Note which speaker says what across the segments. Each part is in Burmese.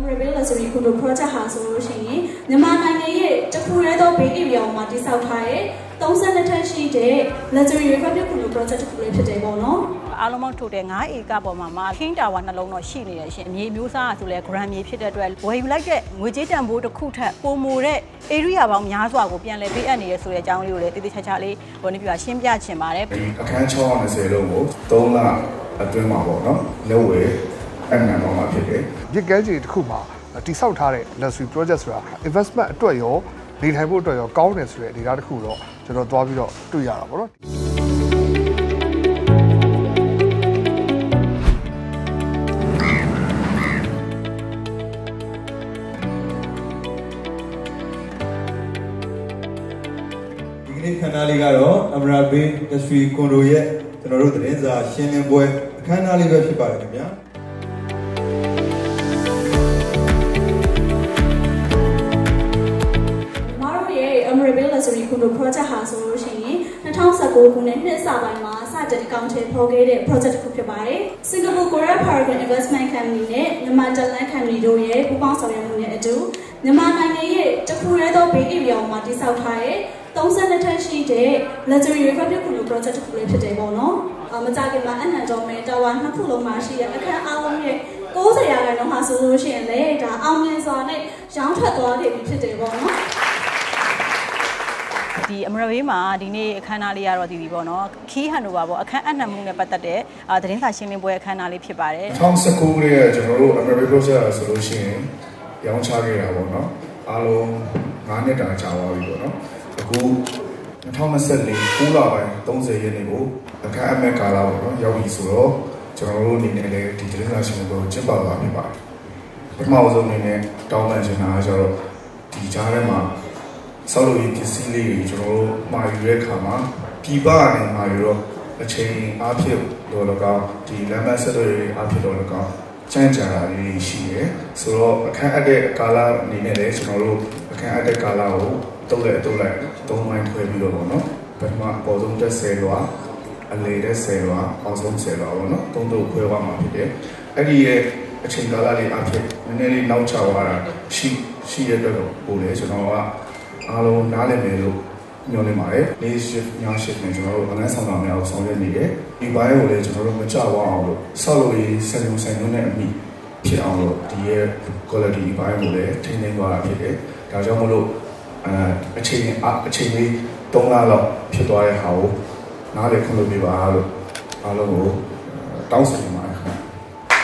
Speaker 1: Amraville Luxury Condo Project ဟာဆိုလို့ရှိရင်မြန်မာနိုင်ငံရဲ့တခုရဲသောဘေးဧရိယာမှာတည်ဆောက်ထားတဲ့32ထပ်ရှိတဲ့ Luxury Republic Condo Project တစ်ခုလေးဖြစ်တယ်ပေါ့နော်
Speaker 2: အားလုံးပေါင်းထိုတယ်9ဧကပေါ်မှာခင်းတာဝါနှလုံးတော့ရှိနေတယ်ရှင်အမြေမျိုးစားဆိုလဲ grand မြေဖြစ်တဲ့အတွက်ဝယ်ယူလိုက်တဲ့ငွေကြေးတန်ဖိုးတစ်ခုထက်ပိုမိုတဲ့ area ပေါင်းများစွာကိုပြန်လည်ပေးအပ်နေရဆိုတဲ့အကြောင်းလေးကိုလည်းတိတိကျကျလေးဘောနေပြရှင်းပြချင်ပါတယ်
Speaker 3: အခန်း620လုံးကို3လအတွင်းမှာပေါ့နော်လက်ဝယ်အနံ့ပေါ်မှာဖြစ်တယ်
Speaker 4: ဒီကဲကြီးတစ်ခုမှာတိဆောက်ထားတဲ့ luxury project ဆိုတာ investment အတွက်ရောနေထိုင်ဖို့အတွက်ရောကောင်းတယ်ဆိုတဲ့ data တစ်ခုတော့ကျွန်တော်သွားပြီးတော့တွေ့ရတာပေါ့နော်
Speaker 5: ခန်းနာလေးကတော့ Amraville Luxury Condo ရဲ့ကျွန်တော်တို့သတင်းစာရှင်းလင်းပွဲအခမ်းအနားလေးပဲဖြစ်ပါတယ်ခင်ဗျာ
Speaker 1: Amraville Luxury Condo Project ဟာဆိုလို့ရှိရင်2019ခုနှစ်နှစ်စပိုင်းမှာစတင်အကောင့်ထဲပေါ်ခဲ့တဲ့ project တစ်ခုဖြစ်ပါတယ်။ Singapore Korea Paragon Investment Company နဲ့မြန်မာတက်လန် Company တို့ရဲ့ပူးပေါင်းဆောင်ရွက်မှုနဲ့အတူမြန်မာနိုင်ငံရဲ့တခုရဲသောဘေးဧရိယာမှာတည်ဆောက်ထားတဲ့32ထပ်ရှိတဲ့ Luxury Republic Condo Project တစ်ခုလေးဖြစ်တယ်ပေါ့နော်။မကြခင်မှာအနံတော်မဲတာဝါနှစ်ခုလုံးမှာရှိတဲ့အခန်းအားလုံးရဲ့90%ရာခိုင်နှုန်းဟာဆိုလို့ရှိရင်လေဒါအောင်မြင်စွာနဲ့ရောင်းထွက်သွားခဲ့ပြီဖြစ်တယ်ပေါ့နော်။
Speaker 2: ဒီ Amraville မှာဒီနေ့အခမ်းအနားလေးရတော့ဒီပေါ့နော် Key Handover ပေါ့အခမ်းအနံ့မှုနဲ့ပတ်သက်တဲ့သတင်းစာရှင်းလင်းပွဲအခမ်းအနားလေးဖြစ်ပါတယ်
Speaker 3: 2019ရဲ့ကျွန်တော်တို့ Amraville project ဆိုလို့ရှိရင်ရောင်းချခဲ့တာပေါ့နော်အားလုံး9နှစ်တာကြာသွားပြီပေါ့နော်အခု2024 9လပိုင်း30ရက်နေ့ကိုအခမ်းအနံ့ကာလပေါ့နော်ရောက်ပြီဆိုတော့ကျွန်တော်တို့အနေနဲ့လည်းဒီသတင်းစာရှင်းလင်းပွဲကိုကျင်းပသွားဖြစ်ပါတယ်ပထမဆုံးအနေနဲ့တောင်းပန်ချင်တာကျတော့ဒီကြားထဲမှာဆောက်လုပ်ရေးပစ္စည်းလေးတွေကျွန်တော်တို့မှာယူတဲ့အခါမှာပြည်ပကနေမှာယူတော့အချိန်အားဖြင့်တော့လည်းကောင်းဒီလမ်းမဆက်သွယ်ရေးအားဖြင့်တော့လည်းကောင်းကြမ်းကြာတာလေးရှိတယ်ဆိုတော့အခန်းအပ်တဲ့ကာလအနေနဲ့လည်းကျွန်တော်တို့အခန်းအပ်တဲ့ကာလကိုတုံးလိုက်3မိုင်းခွဲပြီးတော့ပေါ့နော်ပထမအပေါ်ဆုံးတက်10လွာအလေတက်10လွာအောက်ဆုံး10လွာပေါ့နော်3တို့ခွဲသွားမှာဖြစ်တယ်အဲ့ဒီရဲ့အချိန်ကာလလေးအားဖြင့်နည်းနည်းလေးနောက်ကျသွားတာရှိရတဲ့တော့ပို့လေကျွန်တော်ကအားလုံးနားလည်မယ်လို့ညွှန်နေပါတယ်။ Day shift ည shift နဲ့ကျွန်တော်တို့အလန်းဆောင်တာများအောင်ဆောင်ရွက်နေတယ်။ဒီဘိုင်းကိုလည်းကျွန်တော်တို့မကြွားအောင်လို့ဆောက်လုပ်ရေးစံနှုန်းနဲ့အမိဖြစ်အောင်လို့ဒီရဲ့ quality ဘိုင်းကိုလည်းထိန်းသိမ်းသွားတာဖြစ်တယ်။ဒါကြောင့်မလို့အချိန်လေး3လလောက်ဖြစ်သွားတဲ့ဟာကိုနားလည်ခွင့်လုပ်ပေးပါလို့အားလုံးကိုတောင်းဆိုနေပါတယ်ခင်ဗျ။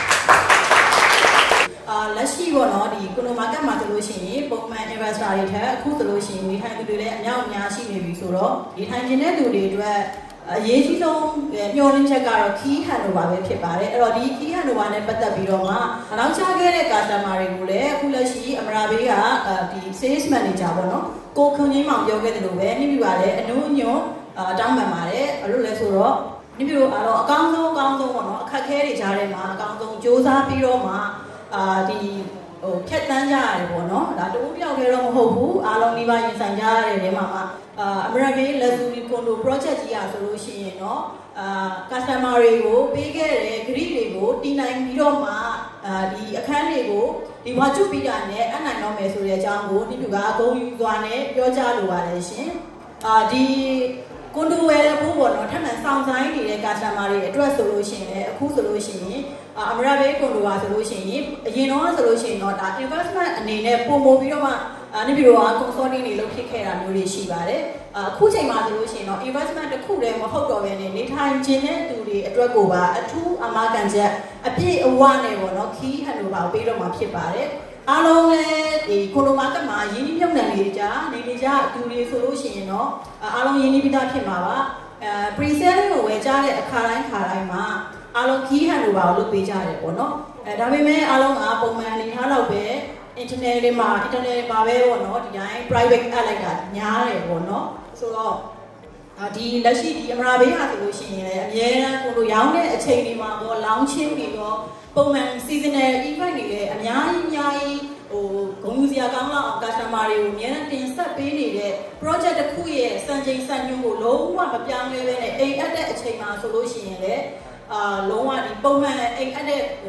Speaker 2: လက်ရှိပေါ့နော်ဒီကိုနိုမာကတ်မှာဆိုလို့ရှိရင်ပုံမှန် investor တွေထက်အခုဆိုလို့ရှိရင်နေထိုင်သူတွေလည်းအများရှိနေပြီဆိုတော့နေထိုင်ခြင်းတဲ့သူတွေအတွက်အရေးကြီးဆုံးမျှော်လင့်ချက်ကတော့ Key Handover ပဲဖြစ်ပါတယ်အဲ့တော့ဒီ Key Handover နဲ့ပတ်သက်ပြီးတော့မှနောက်ချခဲ့တဲ့ customer တွေကိုလည်းအခုလက်ရှိ Amraville ကဒီ sales manager ပေါ့နော်ကိုခွန်ကြီးမောင်ပြောခဲ့တယ်လို့ပဲနှိပ်ပြပါတယ်အနုညွတ်တောင်းပန်ပါတယ်အဲ့လိုလဲဆိုတော့နှိပ်ပြတော့အားလုံးအကောင်းဆုံးပေါ့နော်အခက်အခဲတွေကြားထဲမှာအကောင်းဆုံးစူးစမ်းပြီးတော့မှဒီဖြတ်တန်းကြရတယ်ပေါ့နော်ဒါတူတယောက်တည်းတော့မဟုတ်ဘူးအားလုံးဒီပါရင်ဆိုင်ကြရတဲ့နေရာမှာAmraville Luxury Condo Project ကြီးอ่ะဆိုလို့ရှိရင်เนาะcustomer တွေကိုပေးခဲ့တဲ့ grid တွေကိုတည်နိုင်ပြီးတော့မှဒီအခန်းတွေကိုဒီဝါကျုပြီးတာနဲ့အနိုင်တော့မယ်ဆိုတဲ့အကြောင်းကိုဒီလူကဂုဏ်ယူစွာနဲ့ပြောကြားလိုပါတယ်ရှင်ဒီကွန်ဒိုဝယ်တဲ့ဘိုးပေါ့နော်ထပ်မံစောင့်ဆိုင်နေတဲ့ customer တွေအတွက်ဆိုလို့ရှိရင်အခုဆိုလို့ရှိရင်Amraville Condo ကဆိုလို့ရှိရင်အရင်တော့ဆိုလို့ရှိရင်တော့ဒါ investment အနေနဲ့ပုံမို့ပြီးတော့မှနေပြီးတော့ consulting တွေလုပ်ဖြစ်ခဲ့တာမျိုးတွေရှိပါတယ်အခုချိန်မှာဆိုလို့ရှိရင်တော့ investment တစ်ခုတည်းမဟုတ်တော့ဘဲနဲ့နေထိုင်ခြင်းတဲ့သူတွေအတွက်ကိုပါအထူးအမကန်ချက်အပြည့်အဝနဲ့ပေါ့နော် Key Handover ကိုပေးတော့မှာဖြစ်ပါတယ်အားလုံးလည်းဒီကိုလိုမာကတ်မှာရင်းနှီးမြှုပ်နှံနေကြနေကြသူတွေဆိုလို့ရှိရင်တော့အားလုံးရင်းနှီးပြီးသားဖြစ်မှာပါpre-selling ကိုဝယ်ကြတဲ့အခါတိုင်းမှာအားလုံး Key Handover ကိုလုပ်ပေးကြတယ်ပေါ့နော်ဒါပေမဲ့အားလုံးကပုံမှန်အနေထားတော့ပဲinternet တွေမှာပဲပေါ့နော်ဒီတိုင်း private အပ်လိုက်တာများတယ်ပေါ့နော်ဆိုတော့ဒီလက်ရှိဒီ Amraville ဟာဆိုလို့ရှိရင်လည်းအများအားကိုလိုရောင်းတဲ့အချိန်တွေမှာပေါ့ launching တွေတော့ပုံမှန် seasonal event တွေလည်းအများကြီးဟိုဂုဏ်ယူစရာကောင်းလောက်အောင် customer တွေကိုအများနဲ့တင်ဆက်ပေးနေတဲ့ project တစ်ခုရဲ့စံချိန်စံညွှန်းကိုလုံးဝမပြောင်းလဲပဲနဲ့အိမ်အပ်တဲ့အချိန်မှာဆိုလို့ရှိရင်လည်းလုံးဝဒီပုံမှန်အိမ်အပ်တဲ့ဟို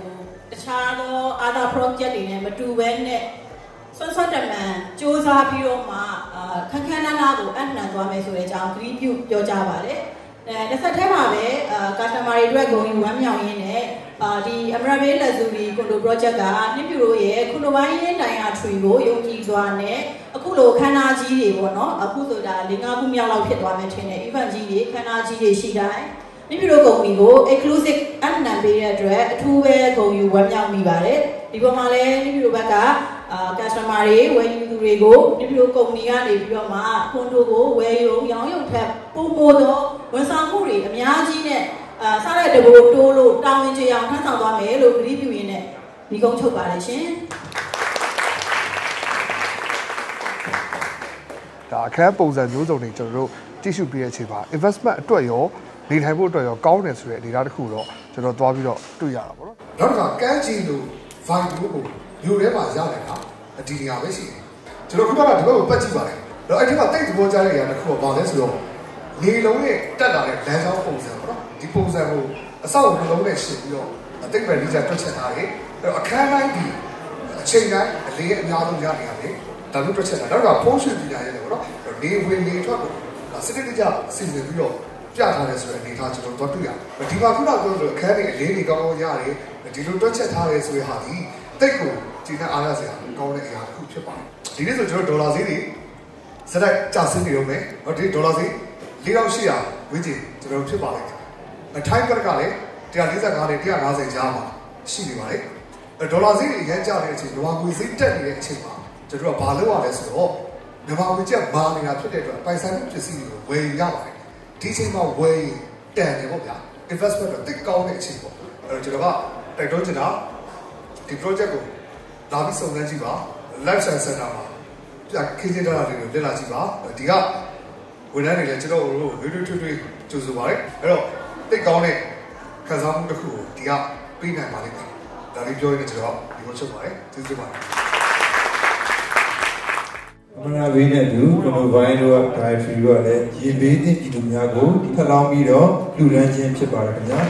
Speaker 2: တခြားသော other project တွေနဲ့မတူဘဲနဲ့ဆွတ်ဆွတ်တမန်စူးစမ်းပြီးတော့မှခန်းခန်းနားနားကိုအနှံသွားမယ်ဆိုတဲ့အကြောင်းဂရုပြုပြောကြပါတယ်တစ်ဆက်တည်းမှာပဲcustomer တွေအတွက်ဂုဏ်ယူဝမ်းမြောက်ရင်းနဲ့ဒီ Amravay Luxury Condo Project ကနှစ်ပြူတို့ရဲ့ခုနပိုင်းရင်းတိုင်ယာထရီကိုယုံကြည်စွာနဲ့အခုလိုခန်းနာကြီးတွေပေါ့နော်အခုဆိုတာ၄-၅ခုမြောက်လောက်ဖြစ်သွားမယ်ထင်တယ် event ကြီးတွေခန်းနာကြီးတွေရှိတိုင်းနှစ်ပြူတို့ကုမ္ပဏီကို exclusive အနှံပေးတဲ့အတွက်အထူးပဲဂုဏ်ယူဝမ်းမြောက်မိပါတယ်ဒီပေါ်မှာလည်းနှစ်ပြူတို့ဘက်ကcustomer တွေဝယ်ယူသူတွေကိုနှစ်ပြူတို့ကုမ္ပဏီကနေပြီးတော့မှကွန်ဒိုကိုဝယ်ယူရောင်းရုံထက်ပိုမိုသောဝန်ဆောင်မှုတွေအများကြီးနဲ့စားတဲ့တဘိုးတိုးလို့တောင်းဝင်ကြအောင်ထမ်းဆောင်သွားမယ်လို့ဂရုပြုရင်းနဲ့ဒီကုန်းချုပ်ပါတယ်ရှင်
Speaker 4: ဒါအခန်းပုံစံမျိုးစုံတွေကျွန်တော်တို့ကြည့်ရှုပြီးတဲ့အချိန်မှာ investment အတွက်ရောနေထိုင်ဖို့အတွက်ရောကောင်းတယ်ဆိုတဲ့အနေအထားတစ်ခုတော့ကျွန်တော်သွားပြီးတော့တွေ့ရတာပေါ့နော်
Speaker 6: နောက်တစ်ခါကန်းချီလို vibe ကိုမြို့ထဲမှာရတယ်နော်ဒီနေရာပဲရှိတယ်ကျွန်တော်ခုနကဒီဘက်ကိုပတ်ကြည့်ပါတယ်တော့အဲ့ဒီမှာတိတ်သဘောကျတဲ့နေရာတစ်ခုကဘာလဲဆိုတော့လေလုံးရဲ့တက်လာတဲ့လမ်းကြောင်းပုံစံပေါ့နော်ဒီပုံစံကိုအဆောက်အဦလုံးနဲ့ရှင်းပြီးတော့အသိပ္ပံလေးချတွက်ချက်ထားတယ်အဲ့တော့အခန်းတိုင်းဒီအချိန်တိုင်းအလေးအများဆုံးရနေရတယ်ဒါလို့တွက်ချက်တာတော့ဖုန်းရွှေ့ပြရတယ်ပေါ့နော်နေဝင်နေထွက်ကိုစနစ်တကျစီစဉ်ပြီးတော့ပြထားတယ်ဆိုတဲ့အနေအထားကျွန်တော်တို့တွေ့ရတယ်ဒီမှာခုနကပြောလို့အခန်းတွေအလေးတွေကောင်းကောင်းရတယ်ဒီလိုတွက်ချက်ထားတယ်ဆိုတဲ့ဟာဒီတိတ်ကိုကျင်းတဲ့အားရစရာကောင်းတဲ့အရာတစ်ခုဖြစ်ပါတယ်ဒီနေ့ဆိုကျွန်တော်ဒေါ်လာဈေးတွေစက်တိုက်ကျဆင်းနေတော့မယ်ဒီဒေါ်လာဈေး4800ဝန်းကျင်ကျွန်တော်ဖြစ်ပါလိမ့်မယ်ထိုင်းဘက်ကလည်း145နဲ့150ကြားမှာရှိနေပါလေဒေါ်လာဈေးတွေရမ်းကျတဲ့အချိန်မြန်မာငွေဈေးတက်နေတဲ့အချိန်မှာကျွန်တော်ကဘာလုပ်ရလဲဆိုတော့မြန်မာငွေကျပ်မာနေတာဖြစ်တဲ့အတွက်ပိုင်ဆိုင်မှုပစ္စည်းတွေကိုဝယ်ရပါတယ်ဒီအချိန်မှာဝယ်တန်တယ်ပေါ့ဗျာ investment တော့တိတ်ကောင်းတဲ့အချိန်ပေါ့အဲ့တော့ကျွန်တော်ကတိုက်တွန်းချင်တာဒီ project ကိုလာပြီးစုံစမ်းကြည့်ပါ live center မှာပြခင်းနေတာတွေကိုလက်လာကြည့်ပါဒီကဝန်ထမ်းတွေလည်းကျွန်တော်တို့ရွေးထွေးကြိုဆိုပါတယ်အဲ့တော့တိတ်ကောင်းတဲ့ခံစားမှုတစ်ခုကိုဒီကပြီးနိုင်ပါလိမ့်မယ်ဒါလေးပြောရင်းကျွန်တော်ဒီလိုချုပ်ပါတယ်ကျေးဇူးပါတယ်
Speaker 5: Amravay နဲ့တူကျွန်တော်ဘိုင်းတို့က dietary တို့ကလည်းရေဘေးသင့်ပြည်သူများကိုထပ်လောင်းပြီးတော့လူရန်ခြင်းဖြစ်ပါတယ်ခင်ဗျာ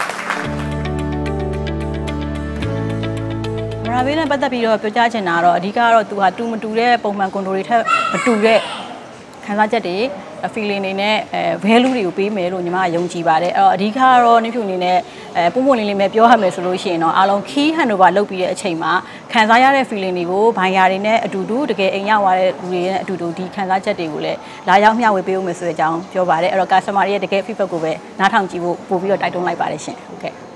Speaker 7: Amravay နဲ့ပတ်သက်ပြီးတော့ပြောကြားချင်တာကတော့အဓိကတော့သူဟာတူမတူတဲ့ပုံမှန်ကွန်ဒိုတွေထက်မတူတဲ့ခံစားချက်တွေ feeling တွေနဲ့value တွေကိုပေးမယ်လို့ညီမကယုံကြည်ပါတယ်အဲ့တော့အဓိကကတော့နှိဖြူအနေနဲ့ပုံပုံလေးလေးပဲပြောရမယ်ဆိုလို့ရှိရင်တော့အားလုံး key handover လုပ်ပြီးတဲ့အချိန်မှာခံစားရတဲ့ feeling တွေကိုဘိုင်ယာတွေနဲ့အတူတူတကယ်အိမ်ရောက်သွားတဲ့လူတွေနဲ့အတူတူဒီခံစားချက်တွေကိုလည်းလာရောက်မျှဝေပေးဦးမယ်ဆိုတဲ့အကြောင်းပြောပါတယ်အဲ့တော့ customer တွေရဲ့တကယ် feedback ကိုပဲနားထောင်ကြည့်ဖို့ပို့ပြီးတော့တိုက်တွန်းလိုက်ပါတယ်ရှင်ဟုတ်ကဲ့